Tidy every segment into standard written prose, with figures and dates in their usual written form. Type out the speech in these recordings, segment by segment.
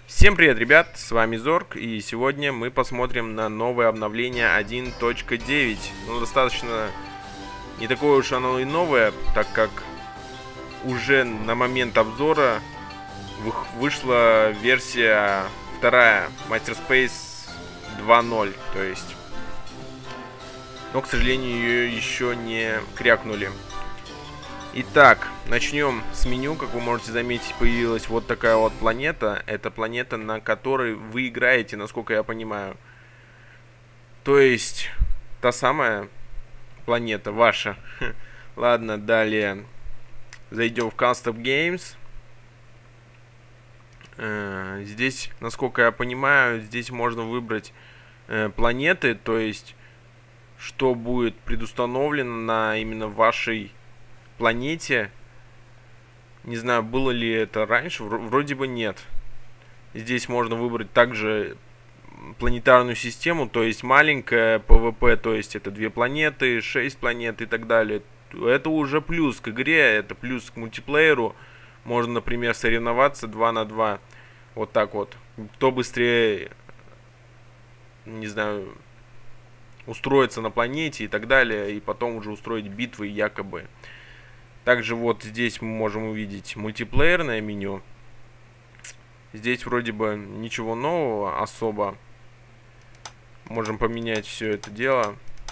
Всем привет, ребят, с вами Зорг, и сегодня мы посмотрим на новое обновление 1.9. Ну, достаточно не такое уж оно и новое, так как уже на момент обзора вышла версия вторая, MasterSpace 2.0, то есть. Но, к сожалению, ее еще не крякнули. Итак, начнем с меню. Как вы можете заметить, появилась вот такая вот планета. Это планета, на которой вы играете, насколько я понимаю. То есть, та самая планета ваша. Ладно, далее. Зайдем в Custom Games. Здесь, насколько я понимаю, здесь можно выбрать планеты. То есть, что будет предустановлено на именно вашей планете. Не знаю, было ли это раньше, вроде бы нет. Здесь можно выбрать также планетарную систему, то есть маленькая ПВП, то есть это 2 планеты, 6 планет и так далее. Это уже плюс к игре, это плюс к мультиплееру. Можно, например, соревноваться 2 на 2. Вот так вот. Кто быстрее, не знаю, устроиться на планете и так далее, и потом уже устроить битвы якобы. Также вот здесь мы можем увидеть мультиплеерное меню. Здесь вроде бы ничего нового особо. Можем поменять все это дело.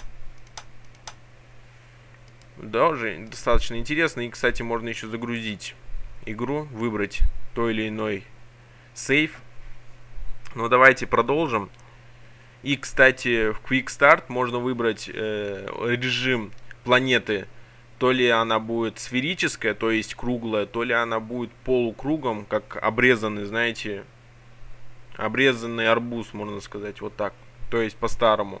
Да, уже достаточно интересно. И, кстати, можно еще загрузить игру, выбрать той или иной сейв. Ну, давайте продолжим. И, кстати, в Quick Start можно выбрать режим планеты. То ли она будет сферическая, то есть круглая, то ли она будет полукругом, как обрезанный, знаете, обрезанный арбуз, можно сказать, вот так. То есть по-старому.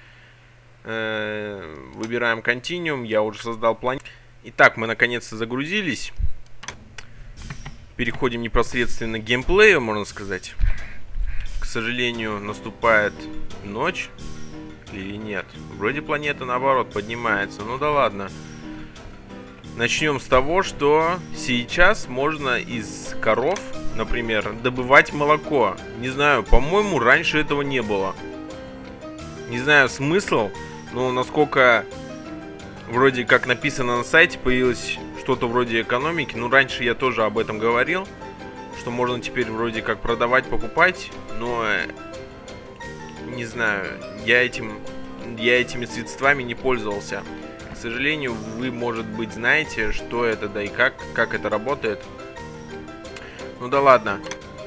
Выбираем Continuum, я уже создал планету. Итак, мы наконец-то загрузились. Переходим непосредственно к геймплею, можно сказать. К сожалению, наступает ночь. Или нет? Вроде планета, наоборот, поднимается. Ну да ладно. Начнем с того, что сейчас можно из коров, например, добывать молоко. Не знаю, по-моему, раньше этого не было. Не знаю смысл, но насколько вроде как написано на сайте, появилось что-то вроде экономики. Ну, раньше я тоже об этом говорил, что можно теперь вроде как продавать, покупать, но не знаю, я этими средствами не пользовался. К сожалению, вы, может быть, знаете, что это, да и как это работает. Ну да ладно.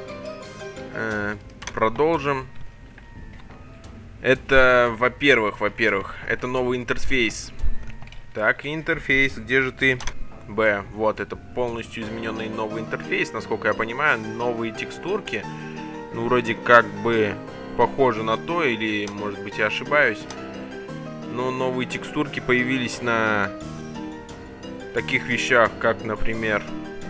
Продолжим. Это, во-первых, это новый интерфейс. Так, интерфейс, где же ты? Б. Вот, это полностью измененный новый интерфейс, насколько я понимаю. Новые текстурки. Ну, вроде как бы похоже на то, или, может быть, я ошибаюсь. Но новые текстурки появились на таких вещах, как, например,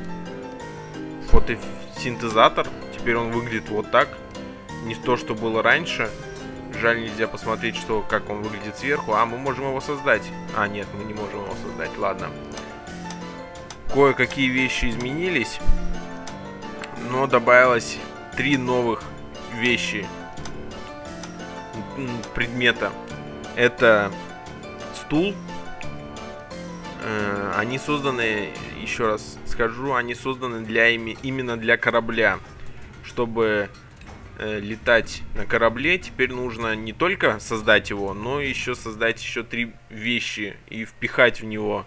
фотосинтезатор. Теперь он выглядит вот так. Не то, что было раньше. Жаль, нельзя посмотреть, как он выглядит сверху. А, мы можем его создать. А, нет, мы не можем его создать. Ладно. Кое-какие вещи изменились. Но добавилось 3 новых вещи. Предмета. Это стул. Они созданы, еще раз скажу, они созданы именно для корабля. Чтобы летать на корабле, теперь нужно не только создать его, но еще создать еще 3 вещи и впихать в него.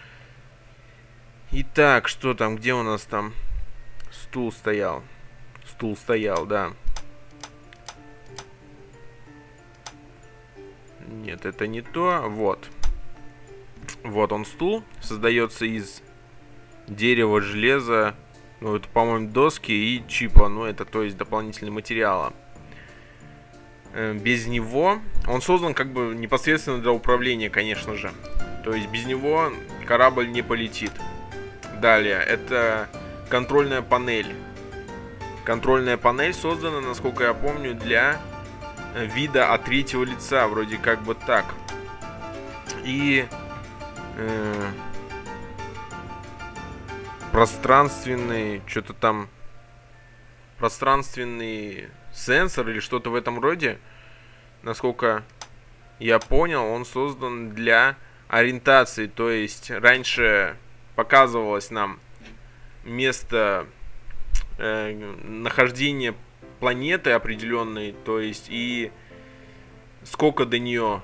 Итак, что там, где у нас там стул стоял? Стул стоял, да. Нет, это не то. Вот. Вот он стул. Создается из дерева, железа. Ну, это, по-моему, доски и чипа. Ну, это, то есть, дополнительные материалы. Без него... Он создан, как бы, непосредственно для управления, конечно же. То есть, без него корабль не полетит. Далее, это контрольная панель. Контрольная панель создана, насколько я помню, для вида от третьего лица, вроде как бы так. И пространственный, что-то там пространственный сенсор или что-то в этом роде. Насколько я понял, он создан для ориентации. То есть раньше показывалось нам место нахождения планеты определенной, то есть и сколько до нее,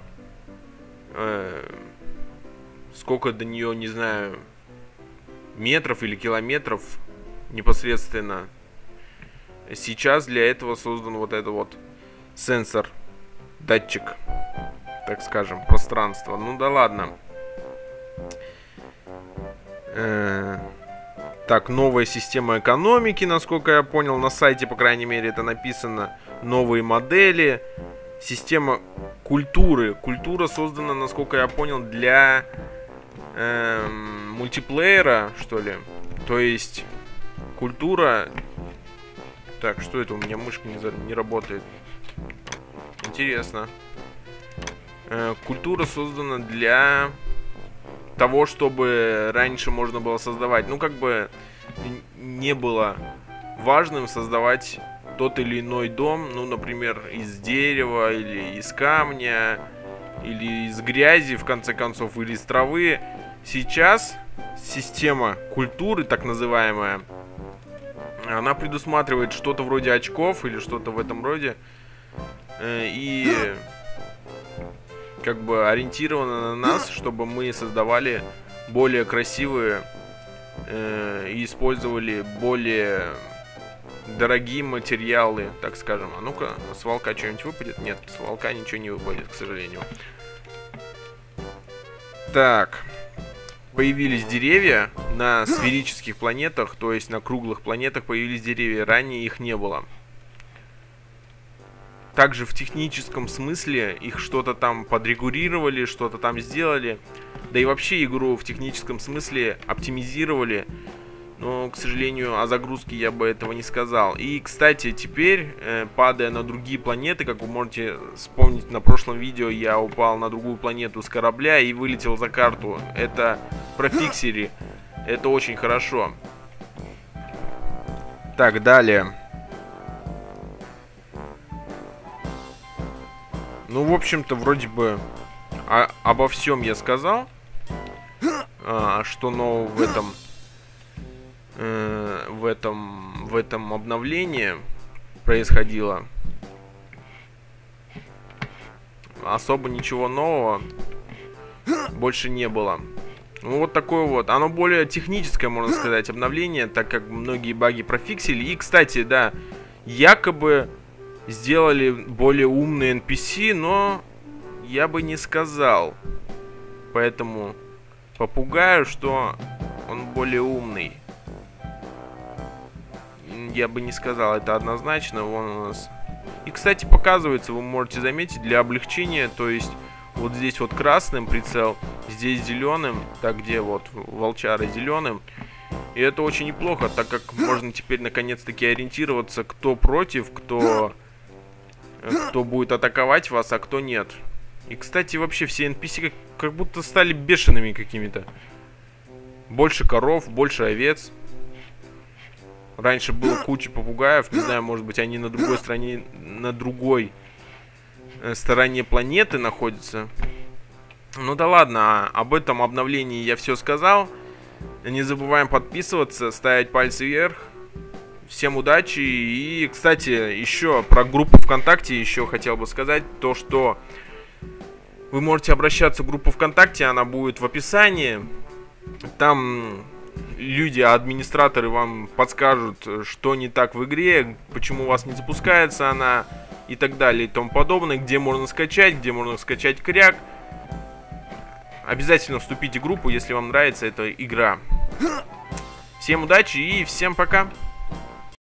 не знаю, метров или километров непосредственно. Сейчас для этого создан вот этот вот сенсор, датчик, так скажем, пространства. Ну да ладно. Так, новая система экономики, насколько я понял, на сайте, по крайней мере, это написано. Новые модели. Система культуры. Культура создана, насколько я понял, для мультиплеера, что ли. То есть культура... Так, что это? У меня мышка не работает. Интересно. Культура создана для того, чтобы раньше можно было создавать. Ну, как бы не было важным создавать тот или иной дом. Ну, например, из дерева, или из камня, или из грязи, в конце концов, или из травы. Сейчас система культуры, так называемая, она предусматривает что-то вроде очков или что-то в этом роде. И как бы ориентирована на нас, чтобы мы создавали более красивые и использовали более дорогие материалы, так скажем. А ну-ка, с волка что-нибудь выпадет? Нет, с волка ничего не выпадет, к сожалению. Так. Появились деревья на сферических планетах, то есть на круглых планетах появились деревья. Ранее их не было. Также в техническом смысле их что-то там подрегулировали, что-то там сделали. Да и вообще игру в техническом смысле оптимизировали. Но, к сожалению, о загрузке я бы этого не сказал. И, кстати, теперь, падая на другие планеты, как вы можете вспомнить, на прошлом видео я упал на другую планету с корабля и вылетел за карту. Это профиксили. Это очень хорошо. Так, далее. Ну, в общем-то, вроде бы обо всем я сказал. Что нового в этом обновлении происходило. Особо ничего нового больше не было. Ну, вот такое вот. Оно более техническое, можно сказать, обновление, так как многие баги профиксили. И, кстати, да, якобы сделали более умные NPC, но я бы не сказал. Поэтому попугаю, что он более умный. Я бы не сказал, это однозначно. Вон у нас. И, кстати, показывается, вы можете заметить, для облегчения, то есть вот здесь вот красным прицел, здесь зеленым, так где вот волчара зеленым. И это очень неплохо, так как можно теперь наконец-таки ориентироваться, кто против, кто будет атаковать вас, а кто нет. И, кстати, вообще все NPC как будто стали бешеными какими-то. Больше коров, больше овец. Раньше было куча попугаев, не знаю, может быть, они на другой стороне планеты находятся. Ну да ладно, об этом обновлении я все сказал. Не забываем подписываться, ставить пальцы вверх. Всем удачи. И, кстати, еще про группу ВКонтакте еще хотел бы сказать то, что вы можете обращаться в группу ВКонтакте, она будет в описании. Там люди, администраторы вам подскажут, что не так в игре, почему у вас не запускается она и так далее и тому подобное, где можно скачать кряк. Обязательно вступите в группу, если вам нравится эта игра. Всем удачи и всем пока!